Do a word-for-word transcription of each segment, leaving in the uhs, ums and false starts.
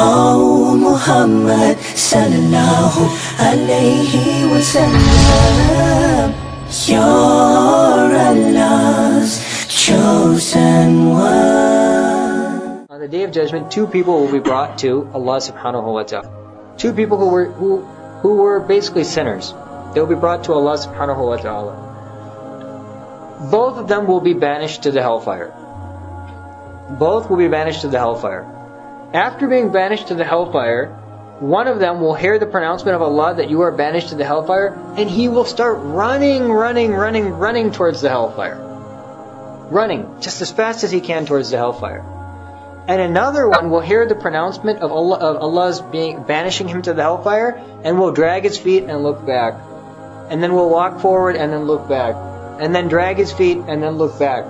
Oh Muhammad sallallahu alayhi wa sallam, you're Allah's chosen one. On the Day of Judgment, two people will be brought to Allah subhanahu wa ta'ala. Two people who were who who were basically sinners. They will be brought to Allah subhanahu wa ta'ala. Both of them will be banished to the hellfire. Both will be banished to the hellfire. After being banished to the hellfire, one of them will hear the pronouncement of Allah that you are banished to the hellfire, and he will start running, running, running, running towards the hellfire. Running, just as fast as he can towards the hellfire. And another one will hear the pronouncement of Allah, of Allah's being banishing him to the hellfire, and will drag his feet and look back. And then will walk forward and then look back. And then drag his feet and then look back.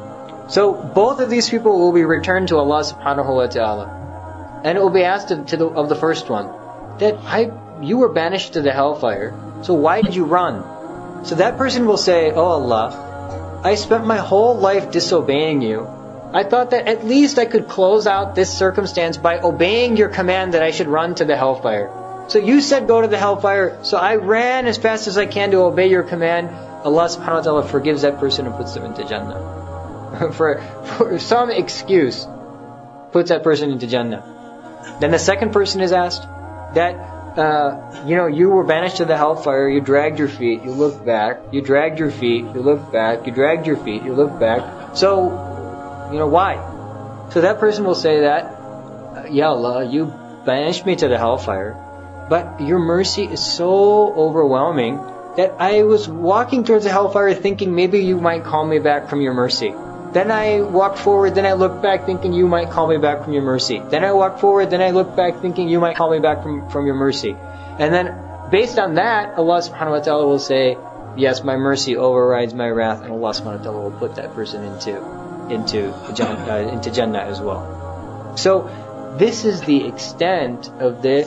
So both of these people will be returned to Allah subhanahu wa ta'ala. And it will be asked of, to the, of the first one, that I, you were banished to the hellfire, so why did you run? So that person will say, oh Allah, I spent my whole life disobeying you. I thought that at least I could close out this circumstance by obeying your command that I should run to the hellfire. So you said go to the hellfire, so I ran as fast as I can to obey your command. Allah subhanahu wa ta'ala forgives that person and puts them into Jannah. for, for some excuse, puts that person into Jannah. Then the second person is asked that, uh, you know, you were banished to the hellfire, you dragged your feet, you looked back, you dragged your feet, you looked back, you dragged your feet, you looked back. So, you know, why? So that person will say that, Ya Allah, you banished me to the hellfire, but your mercy is so overwhelming that I was walking towards the hellfire thinking maybe you might call me back from your mercy. Then I walked forward, then I looked back thinking you might call me back from your mercy. Then I walked forward, then I looked back thinking you might call me back from, from your mercy. And then based on that, Allah subhanahu wa ta'ala will say, yes, my mercy overrides my wrath, and Allah subhanahu wa ta'ala will put that person into, into, Jannah, uh, into Jannah as well. So this is the extent of the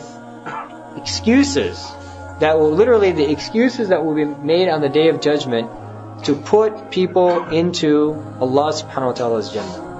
excuses that will, literally the excuses that will be made on the Day of Judgment to put people into Allah subhanahu wa ta'ala's Jannah.